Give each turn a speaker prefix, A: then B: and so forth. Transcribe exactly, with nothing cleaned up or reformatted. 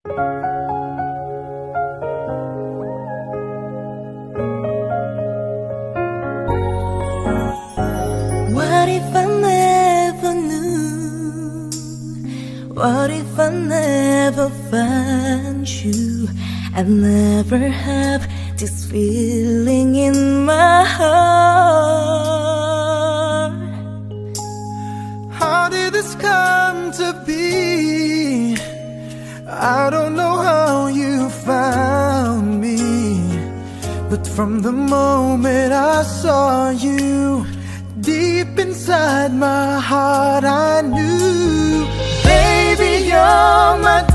A: What if I never knew? What if I never found you? I'd never have this feeling in my heart.
B: How did this come to be? I don't know how you found me, but from the moment I saw you, deep inside my heart I knew, baby, you're my